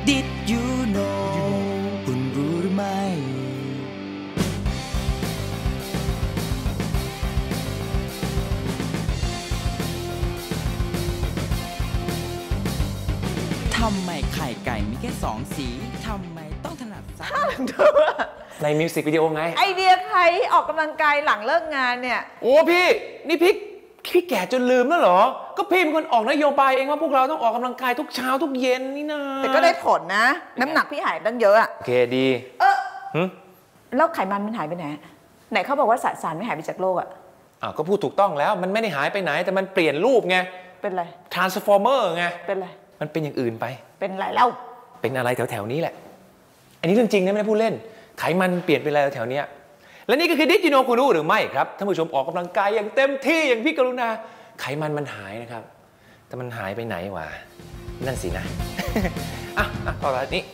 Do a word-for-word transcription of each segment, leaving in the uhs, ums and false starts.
Did you know คุณรู้หรือไม่ทำไมไข่ไก่มีแค่สองสีทำไมต้องถนัดซ้ายในมิวสิกวิดีโอไงไอเดียใครออกกำลังกายหลังเลิกงานเนี่ยโอ้พี่นี่พี่พี่แก่จนลืมแล้วเหรอก็พี่เป็นคนออกนโยบายเองว่าพวกเราต้องออกกำลังกายทุกเช้าทุกเย็นนี่นะแต่ก็ได้ผลนะน้ำหนักพี่หายตั้งเยอะอะโอเคดีเออแล้วไขมันมันหายไปไหนไหนเขาบอกว่าสสารไม่หายไปจากโลกอะอ้าวก็พูดถูกต้องแล้วมันไม่ได้หายไปไหนแต่มันเปลี่ยนรูปไงเป็นไร transformer ไงเป็นไรมันเป็นอย่างอื่นไปเป็นไรเล่าเป็นอะไรแถวๆนี้แหละอันนี้เรื่องจริงนะไม่ได้พูดเล่นไขมันเปลี่ยนไปอะไรแถวๆนี้และนี่ก็คือดิจิโนคุณรู้หรือไม่ครับท่านผู้ชมออกกำลังกายอย่างเต็มที่อย่างพี่กรุณาไขมันมันหายนะครับแต่มันหายไปไหนวะนั่นสินะอ่ะต่อไปนี้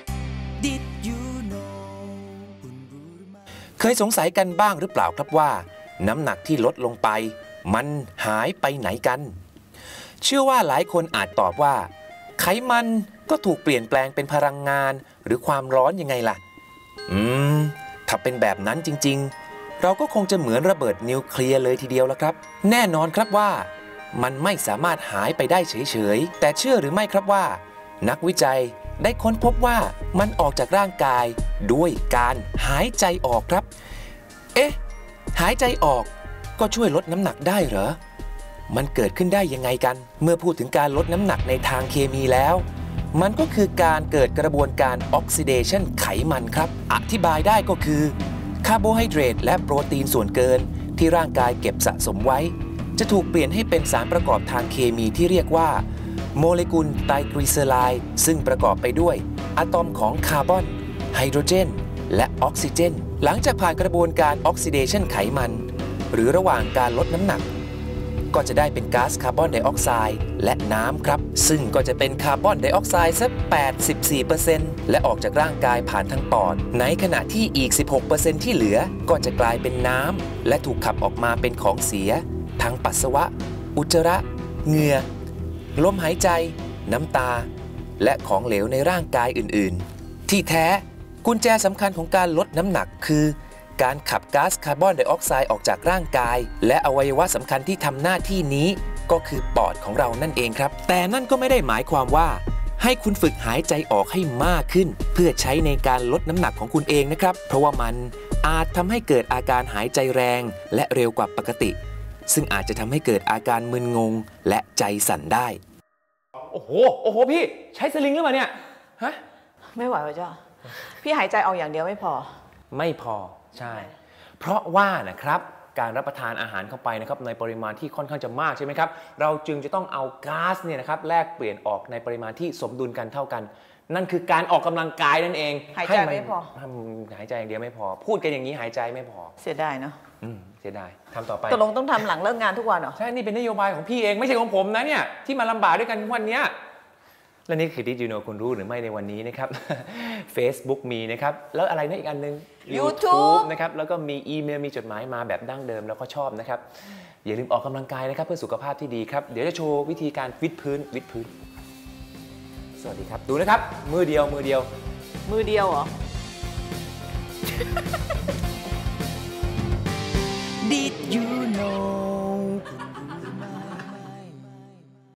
Did you know คุณรู้หรือไม่เคยสงสัยกันบ้างหรือเปล่าครับว่าน้ำหนักที่ลดลงไปมันหายไปไหนกันเชื่อว่าหลายคนอาจตอบว่าไขมันก็ถูกเปลี่ยนแปลงเป็นพลังงานหรือความร้อนยังไงล่ะอืมถ้าเป็นแบบนั้นจริงๆเราก็คงจะเหมือนระเบิดนิวเคลียร์เลยทีเดียวละครับแน่นอนครับว่ามันไม่สามารถหายไปได้เฉยๆแต่เชื่อหรือไม่ครับว่านักวิจัยได้ค้นพบว่ามันออกจากร่างกายด้วยการหายใจออกครับเอ๊ะหายใจออกก็ช่วยลดน้ำหนักได้เหรอมันเกิดขึ้นได้ยังไงกันเมื่อพูดถึงการลดน้ำหนักในทางเคมีแล้วมันก็คือการเกิดกระบวนการออกซิเดชันไขมันครับอธิบายได้ก็คือคาร์โบไฮเดรตและโปรตีนส่วนเกินที่ร่างกายเก็บสะสมไว้จะถูกเปลี่ยนให้เป็นสารประกอบทางเคมีที่เรียกว่าโมเลกุลไตรกลีเซอไรด์ซึ่งประกอบไปด้วยอะตอมของคาร์บอนไฮโดรเจนและออกซิเจนหลังจากผ่านกระบวนการออกซิเดชันไขมันหรือระหว่างการลดน้ำหนักก็จะได้เป็นก๊าซคาร์บอนไดออกไซด์และน้ำครับซึ่งก็จะเป็นคาร์บอนไดออกไซด์สัก แปดสิบสี่เปอร์เซ็นต์ และออกจากร่างกายผ่านทางปอดในขณะที่อีก สิบหกเปอร์เซ็นต์ ที่เหลือก็จะกลายเป็นน้ำและถูกขับออกมาเป็นของเสียทั้งปัสสาวะอุจจาระเหงื่อลมหายใจน้ำตาและของเหลวในร่างกายอื่นๆที่แท้กุญแจสำคัญของการลดน้ำหนักคือการขับก๊าซคาร์บอนไดออกไซด์ออกจากร่างกายและอวัยวะสำคัญที่ทำหน้าที่นี้ก็คือปอดของเรานั่นเองครับแต่นั่นก็ไม่ได้หมายความว่าให้คุณฝึกหายใจออกให้มากขึ้นเพื่อใช้ในการลดน้ำหนักของคุณเองนะครับเพราะว่ามันอาจทำให้เกิดอาการหายใจแรงและเร็วกว่าปกติซึ่งอาจจะทำให้เกิดอาการมึนงงและใจสั่นได้โอ้โหโอ้โหพี่ใช้สลิงหรือเปล่าเนี่ยฮะไม่ไหววะเจ้าพี่หายใจออกอย่างเดียวไม่พอไม่พอใช่เพราะว่านะครับการรับประทานอาหารเข้าไปนะครับในปริมาณที่ค่อนข้างจะมากใช่ไหมครับเราจึงจะต้องเอาก๊าซเนี่ยนะครับแลกเปลี่ยนออกในปริมาณที่สมดุลกันเท่ากันนั่นคือการออกกำลังกายนั่นเองหายใจไม่พอหายใจอย่างเดียวไม่พอพูดกันอย่างนี้หายใจไม่พอเสียดายเนาะอืมเสียดายทำต่อไปตกลงต้องทำหลังเลิกงานทุกวันเหรอใช่นี่เป็นนโยบายของพี่เองไม่ใช่ของผมนะเนี่ยที่มาลำบากด้วยกันวันนี้และนี่คือ Did you know คุณรู้หรือไม่ในวันนี้นะครับ Facebook มีนะครับแล้วอะไรนะอีกอันนึง YouTube นะครับแล้วก็มีอีเมลมีจดหมายมาแบบดั้งเดิมแล้วก็ชอบนะครับอย่าลืมออกกำลังกายนะครับเพื่อสุขภาพที่ดีครับเดี๋ยวจะโชว์วิธีการวิดพื้นวิดพื้นสวัสดีครับดูนะครับมือเดียวมือเดียวมือเดียวเหรอ